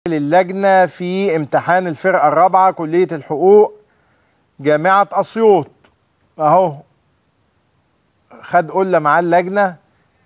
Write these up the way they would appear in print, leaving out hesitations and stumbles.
اللجنة في امتحان الفرقة الرابعة كلية الحقوق جامعة أسيوط اهو خد قلة مع اللجنة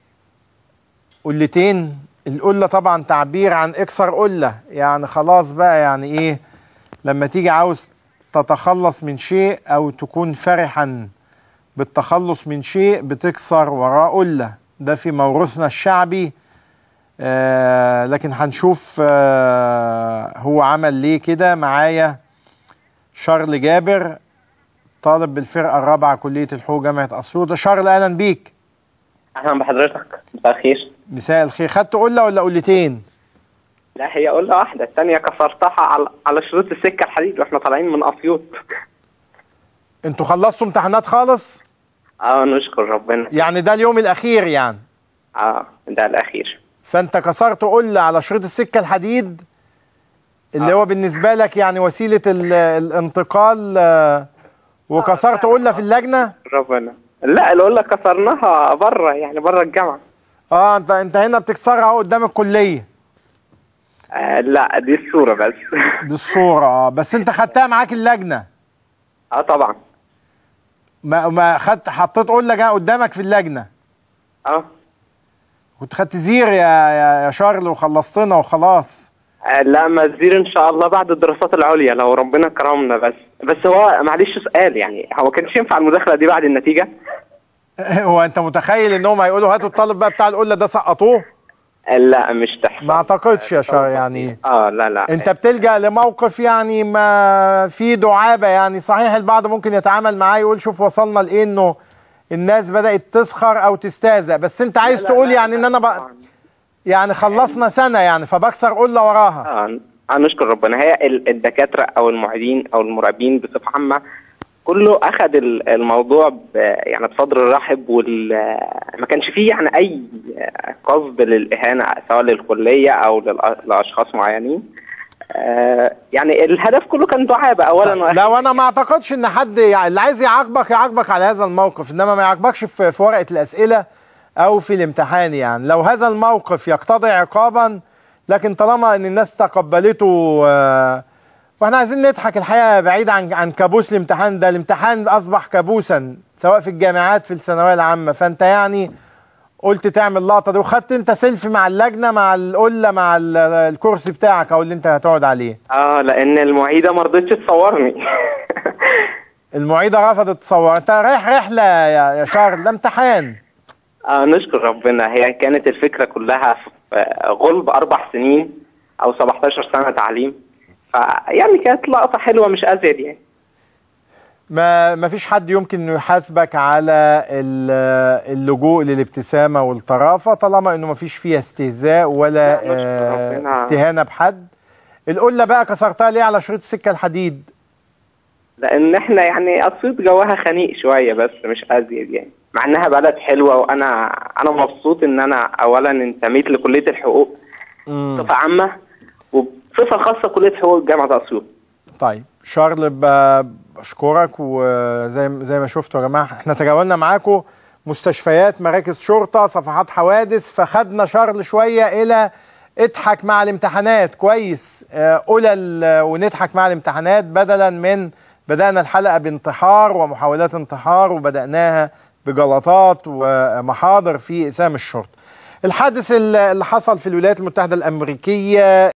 قلتين. القلة طبعا تعبير عن اكسر قلة، يعني خلاص بقى، يعني ايه لما تيجي عاوز تتخلص من شيء او تكون فرحا بالتخلص من شيء بتكسر وراه قلة. ده في موروثنا الشعبي. لكن هنشوف هو عمل ليه كده. معايا شارل جابر طالب بالفرقة الرابعة كلية الحقوق جامعة أسيوط. شارل أهلا بيك. أهلا بحضرتك، مساء الخير. مساء الخير. خدت قلة ولا قلتين؟ لا هي قلة واحدة، الثانية كسرتها على شروط السكة الحديد واحنا طالعين من أسيوط. انتوا خلصتوا امتحانات خالص؟ نشكر ربنا. يعني ده اليوم الأخير يعني؟ ده الأخير. فأنت كسرت قلة على شريط السكة الحديد اللي هو بالنسبة لك يعني وسيلة الانتقال، وكسرت قلة في اللجنة؟ ربنا. لا القلة كسرناها بره، يعني بره الجامعة. انت هنا بتكسرها قدام الكلية؟ لا دي الصورة بس. دي الصورة. بس انت خدتها معاك اللجنة؟ طبعا. ما حطيت قلة جايه قدامك في اللجنة؟ كنت خدت زير يا شارل وخلصتنا وخلاص. لا ما الزير ان شاء الله بعد الدراسات العليا لو ربنا كرمنا. بس هو معلش سؤال، يعني هو كانش ينفع المداخله دي بعد النتيجه؟ هو انت متخيل انهم هيقولوا هاتوا الطالب بقى بتاع القله ده سقطوه؟ لا مش تحصل. ما اعتقدش يا شارل يعني. لا انت بتلجأ لموقف يعني ما في دعابه. يعني صحيح البعض ممكن يتعامل معاه يقول شوف وصلنا لايه، انه الناس بدأت تسخر او تستهزأ، بس انت عايز تقول يعني ان انا بقى يعني خلصنا سنة يعني فبكسر قلة وراها. نشكر ربنا. هي الدكاترة او المعيدين او المراقبين بصفة عامة كله اخذ الموضوع يعني بصدر رحب، ما كانش فيه يعني اي قصد للإهانة سواء للكلية او لاشخاص معينين. يعني الهدف كله كان دعابة اولا واخيرا. لا وانا ما اعتقدش ان حد يعني اللي عايز يعاقبك على هذا الموقف، انما ما يعاقبكش في ورقة الاسئلة او في الامتحان. يعني لو هذا الموقف يقتضي عقابا، لكن طالما ان الناس تقبلته واحنا عايزين نضحك الحقيقة بعيد عن كابوس الامتحان ده. الامتحان اصبح كابوسا سواء في الجامعات في الثانوية العامة. فانت يعني قلت تعمل اللقطة دي وخدت انت سيلفي مع اللجنة مع القلة مع الكرسي بتاعك او اللي انت هتقعد عليه. لان المعيدة ما رضتش تصورني. المعيدة رفضت تصور. انت رايح رحلة يا شارل، ده امتحان. نشكر ربنا. هي كانت الفكرة كلها في غلب 4 سنين او 17 سنة تعليم، فيعني كانت لقطة حلوة مش ازيد يعني. ما فيش حد يمكن انه يحاسبك على اللجوء للابتسامة والطرافة طالما انه ما فيش فيها استهزاء ولا استهانة بحد. القلة بقى كسرتها ليه على شريط السكة الحديد؟ لان احنا يعني اسيوط جواها خنيق شوية بس مش ازيد يعني، مع انها بلد حلوة وانا مبسوط ان انا اولا انتميت لكلية الحقوق بصفة عامة وبصفة خاصة كلية حقوق جامعة اسيوط. طيب شارل بشكرك. وزي ما شفتوا يا جماعه احنا تجولنا معاكم مستشفيات، مراكز شرطه، صفحات حوادث، فخدنا شارل شويه الى اضحك مع الامتحانات كويس، قلل ونضحك مع الامتحانات بدلا من بدأنا الحلقه بانتحار ومحاولات انتحار وبدأناها بجلطات ومحاضر في إسام الشرطه. الحادث اللي حصل في الولايات المتحده الامريكيه